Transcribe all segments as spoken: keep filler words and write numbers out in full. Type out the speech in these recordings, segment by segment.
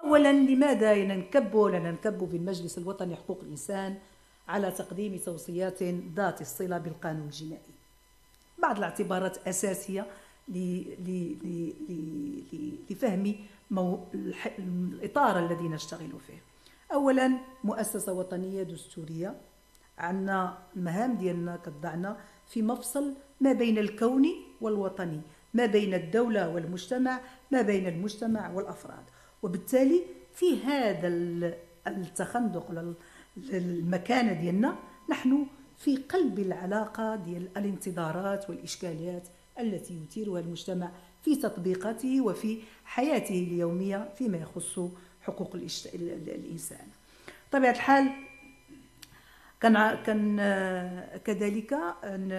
أولا، لماذا ننكب ولا ننكب في المجلس الوطني لحقوق الإنسان على تقديم توصيات ذات الصلة بالقانون الجنائي؟ بعض الاعتبارات أساسية لفهم الإطار الذي نشتغل فيه. أولا، مؤسسة وطنية دستورية، عندنا المهام ديالنا كتضعنا في مفصل ما بين الكون والوطني، ما بين الدولة والمجتمع، ما بين المجتمع والأفراد. وبالتالي في هذا التخندق المكانة ديالنا نحن في قلب العلاقة ديال الانتظارات والإشكاليات التي يثيرها المجتمع في تطبيقاته وفي حياته اليومية فيما يخص حقوق الإنسان. طبيعة الحال كان كان كذلك أن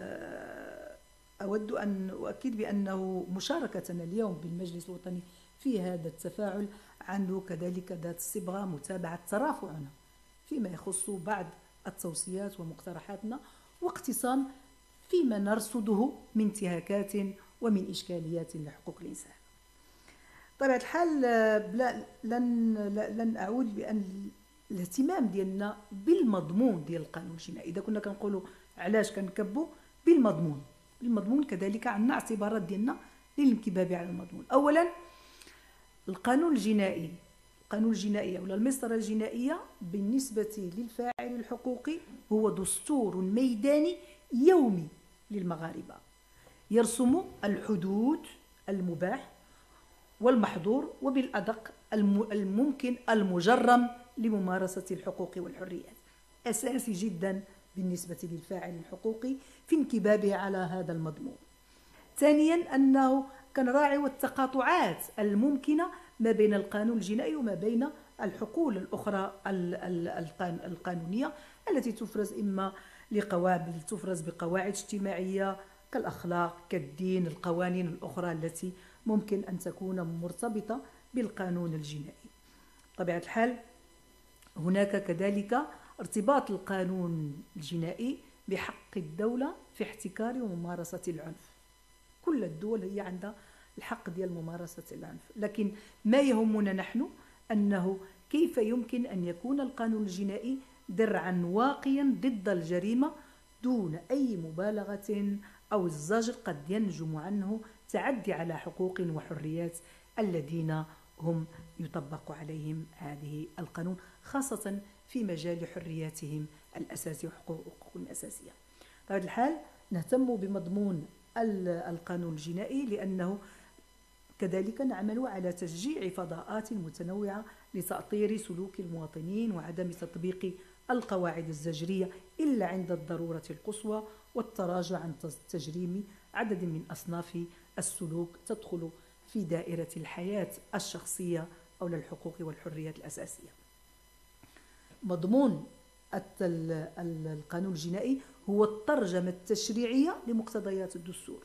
أود أن أؤكد بأنه مشاركتنا اليوم بالمجلس الوطني في هذا التفاعل عنده كذلك ذات الصبغة متابعة ترافعنا فيما يخص بعض التوصيات ومقترحاتنا واقتصام فيما نرصده من انتهاكات ومن إشكاليات لحقوق الإنسان. طبيعة الحال لن لن أعود بأن الاهتمام ديالنا بالمضمون ديال القانون الجنائي، إذا كنا كنقولوا علاش كنكبوا بالمضمون، بالمضمون كذلك عندنا اعتبارات ديالنا للانكباب على المضمون. أولا، القانون الجنائي القانون الجنائي أو المسطرة الجنائية بالنسبة للفاعل الحقوقي هو دستور ميداني يومي للمغاربة، يرسم الحدود المباح والمحظور وبالأدق الممكن المجرم لممارسة الحقوق والحريات، أساسي جدا بالنسبة للفاعل الحقوقي في انكبابه على هذا المضمون. ثانيا، أنه كنراعي التقاطعات الممكنة ما بين القانون الجنائي وما بين الحقول الأخرى القانونية التي تفرز إما لقواعد تفرز بقواعد اجتماعية كالأخلاق كالدين، القوانين الأخرى التي ممكن أن تكون مرتبطة بالقانون الجنائي. طبيعة الحال هناك كذلك ارتباط القانون الجنائي بحق الدولة في احتكار وممارسة العنف. كل الدول هي عندها الحق ديال ممارسة العنف، لكن ما يهمنا نحن أنه كيف يمكن أن يكون القانون الجنائي درعا واقيا ضد الجريمة دون أي مبالغة أو الزجر قد ينجم عنه تعدي على حقوق وحريات الذين هم يطبق عليهم هذه القانون، خاصة في مجال حرياتهم الأساسية وحقوقهم الأساسية. بطبيعة الحال نهتم بمضمون القانون الجنائي لأنه كذلك نعمل على تشجيع فضاءات متنوعة لتأطير سلوك المواطنين وعدم تطبيق القواعد الزجرية إلا عند الضرورة القصوى والتراجع عن تجريم عدد من أصناف السلوك تدخل في دائرة الحياة الشخصية أو الحقوق والحريات الأساسية. مضمون القانون الجنائي هو الترجمة التشريعية لمقتضيات الدستور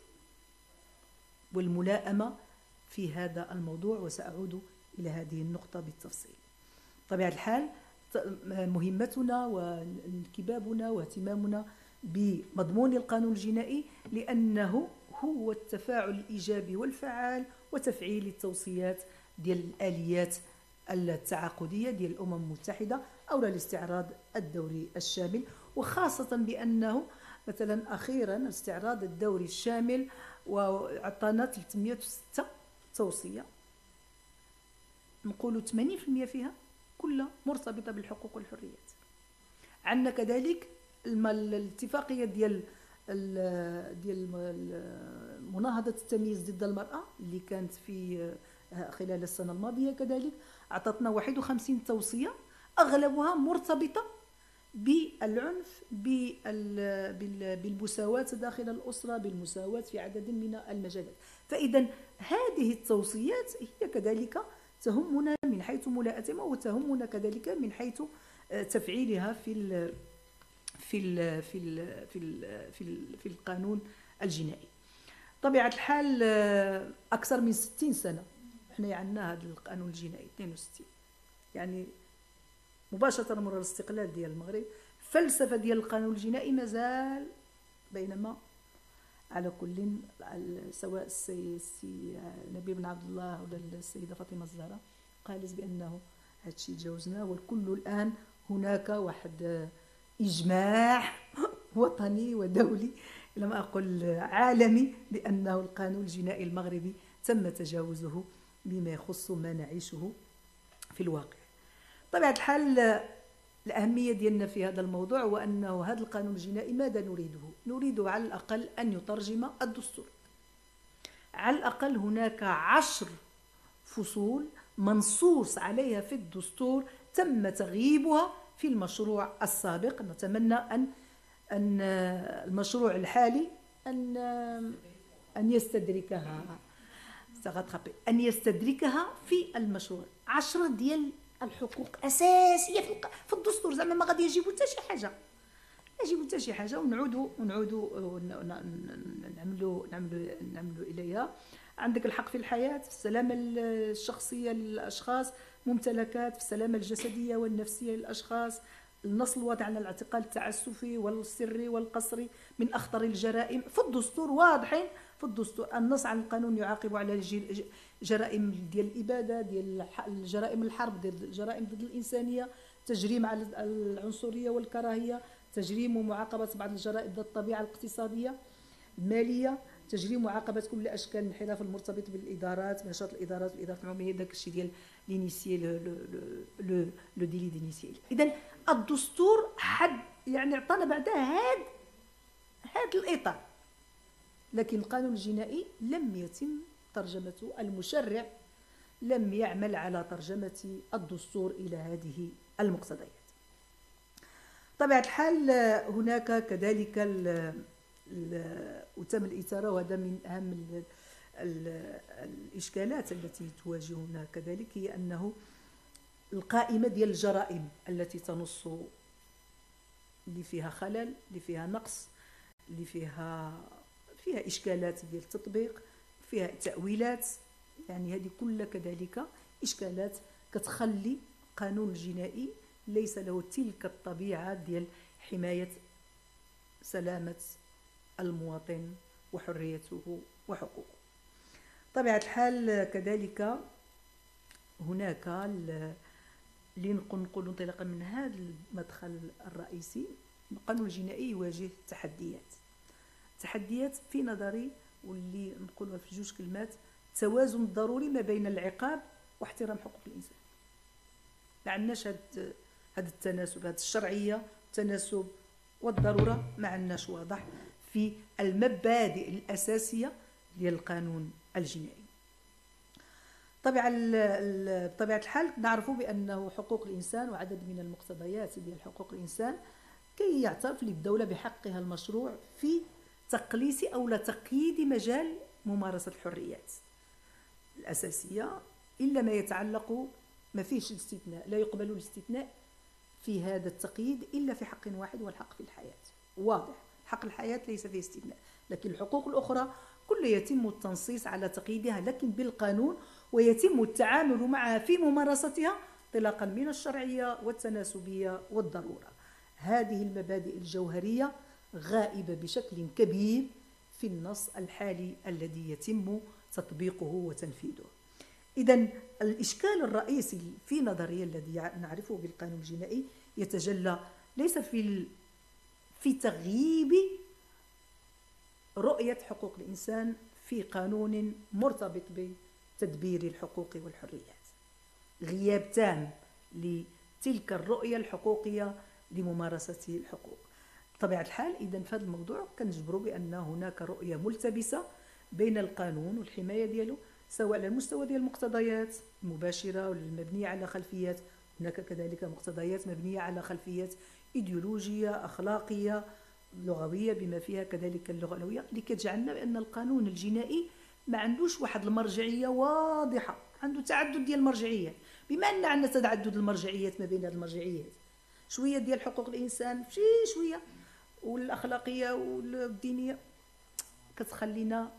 والملائمة في هذا الموضوع، وسأعود إلى هذه النقطة بالتفصيل. طبيعة الحال مهمتنا وانكبابنا واهتمامنا بمضمون القانون الجنائي لأنه هو التفاعل الإيجابي والفعال وتفعيل التوصيات ديال الآليات التعاقدية ديال الأمم المتحدة أو الاستعراض الدوري الشامل، وخاصة بأنه مثلا أخيرا الاستعراض الدوري الشامل وعطانا ثلاثمئة وستة توصية، نقول ثمانين بالمئة فيها كلها مرتبطة بالحقوق والحريات. عندنا كذلك الاتفاقية ديال ديال مناهضة التمييز ضد المرأة اللي كانت في خلال السنة الماضية، كذلك أعطتنا واحد وخمسين توصية أغلبها مرتبطة بالعنف، بالمساواة داخل الأسرة، بالمساواة في عدد من المجالات. فإذا هذه التوصيات هي كذلك تهمنا من حيث ملاءتها وتهمنا كذلك من حيث تفعيلها في ال في ال في ال في ال في, ال في القانون الجنائي. طبيعة الحال أكثر من ستين سنة احنا عندنا هذا القانون الجنائي اثنين وستين، يعني مباشرة مرة الاستقلال ديال المغرب. فلسفة ديال القانون الجنائي مازال، بينما على كل سواء السي نبيل بن عبد الله ولا السيدة فاطمة الزهراء قالت بأنه هذا الشيء تجاوزناه، والكل الآن هناك واحد إجماع وطني ودولي لم أقل عالمي بأنه القانون الجنائي المغربي تم تجاوزه بما يخص ما نعيشه في الواقع. طبعا الحال الأهمية ديالنا في هذا الموضوع هو أنه هذا القانون الجنائي ماذا نريده؟ نريده على الأقل أن يترجم الدستور. على الأقل هناك عشر فصول منصوص عليها في الدستور تم تغييبها في المشروع السابق. نتمنى أن أن المشروع الحالي أن أن يستدركها أن يستدركها في المشروع. عشرة ديال الحقوق أساسية في الدستور، زعما ما غادي يجيبوا حتى شي حاجة، يجيبوا حتى شي حاجة ونعودوا ونعودوا نعملوا نعملوا نعملوا إليها. عندك الحق في الحياة، في السلامة الشخصية للأشخاص، ممتلكات، في السلامة الجسدية والنفسية للأشخاص، النص الواضح على الاعتقال التعسفي والسري والقسري من أخطر الجرائم في الدستور، واضحين في الدستور. النص عن القانون يعاقب على جرائم ديال الإبادة، ديال جرائم الحرب، ديال جرائم ضد الإنسانية، تجريم على العنصرية والكراهية، تجريم ومعاقبة بعض الجرائم ذات الطبيعة الاقتصادية المالية، تجريم ومعاقبة كل أشكال الانحراف المرتبط بالإدارات، نشاط الإدارات والإدارات العمومية، داك الشيء ديال لينيسيي لو لو ديلي دينيسيي. إذن الدستور حد يعني عطانا بعدها هاد هاد الإطار، لكن القانون الجنائي لم يتم ترجمته، المشرع لم يعمل على ترجمة الدستور إلى هذه المقتضيات. طبعا الحال هناك كذلك وتم الإثارة، وهذا من أهم ال ال الإشكالات التي تواجهنا كذلك، هي أنه القائمة ديال الجرائم التي تنص اللي فيها خلل، اللي فيها نقص، اللي فيها فيها إشكالات ديال التطبيق، فيها تأويلات، يعني هذه كلها كذلك إشكالات كتخلي قانون الجنائي ليس له تلك الطبيعة ديال حماية سلامة المواطن وحريته وحقوقه. طبيعة الحال كذلك هناك اللي نقول انطلاقا من هذا المدخل الرئيسي، القانون الجنائي يواجه تحديات تحديات في نظري، واللي نقولها في جوج كلمات: توازن ضروري ما بين العقاب واحترام حقوق الإنسان. ما عندناش هذا هذا التناسب، هذه الشرعية التناسب والضرورة ما عندناش واضح في المبادئ الأساسية ديال القانون الجنائي. طبعا بطبيعة الحال نعرف بأنه حقوق الإنسان وعدد من المقتضيات ديال حقوق الإنسان كي يعترف للدولة بحقها المشروع في تقليص أو لا تقييد مجال ممارسة الحريات الأساسية، إلا ما يتعلق، ما فيش الاستثناء، لا يقبل الاستثناء في هذا التقييد إلا في حق واحد، والحق في الحياة. واضح، حق الحياة ليس فيه استثناء، لكن الحقوق الأخرى كل يتم التنصيص على تقييدها لكن بالقانون، ويتم التعامل معها في ممارستها انطلاقا من الشرعية والتناسبية والضرورة. هذه المبادئ الجوهرية غائبة بشكل كبير في النص الحالي الذي يتم تطبيقه وتنفيذه. إذن الإشكال الرئيسي في نظري الذي نعرفه بالقانون الجنائي يتجلى ليس في في تغييب رؤية حقوق الإنسان في قانون مرتبط بتدبير الحقوق والحريات، غياب تام لتلك الرؤية الحقوقية لممارسة الحقوق. بطبيعة الحال إذن في هذا الموضوع كنجبروا بأن هناك رؤية ملتبسة بين القانون والحماية ديالو، سواء على المستوى ديال المقتضيات المباشرة والمبنية على خلفيات، هناك كذلك مقتضيات مبنية على خلفيات إيديولوجية أخلاقية لغوية بما فيها كذلك اللغة العلوية، اللي كتجعلنا بأن القانون الجنائي ما عندوش واحد المرجعية واضحة، عنده تعدد ديال المرجعيات. بما أن عندنا تعدد المرجعيات ما بين هذه المرجعيات، شوية ديال حقوق الإنسان شي شوية، والأخلاقية والدينية كتخلينا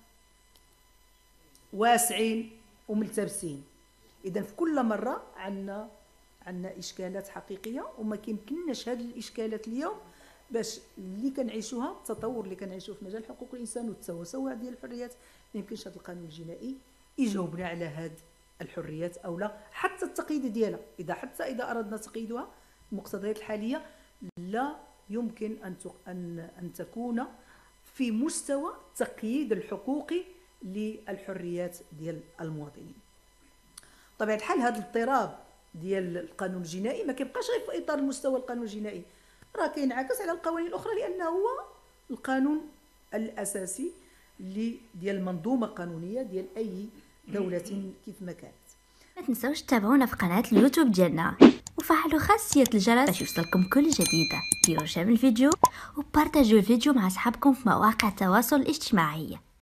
واسعين وملتبسين. إذن في كل مرة عندنا عندنا إشكالات حقيقية، وما كيمكنناش هذه الإشكالات اليوم باش اللي كنعيشوها، التطور اللي كنعيشوه في مجال حقوق الإنسان والتوسع ديال الحريات، ما يمكنش هذا القانون الجنائي يجاوبنا على هذه الحريات أو لا، حتى التقييد ديالها. إذا حتى إذا أردنا تقييدها المقتضيات الحالية لا يمكن أن أن أن تكون في مستوى تقييد الحقوقي للحريات ديال المواطنين. طبيعة الحال هذا الاضطراب ديال القانون الجنائي ما كيبقاش غير في اطار المستوى القانون الجنائي، راه كينعكس على القوانين الاخرى، لانه هو القانون الاساسي ديال المنظومه القانونيه ديال اي دوله كيف ما كانت. ما تنسوش تتابعونا في قناه اليوتيوب ديالنا وفعلوا خاصيه الجرس باش يوصلكم كل جديده. ديروا شير الفيديو وبارطاجيو الفيديو مع اصحابكم في مواقع التواصل الاجتماعي.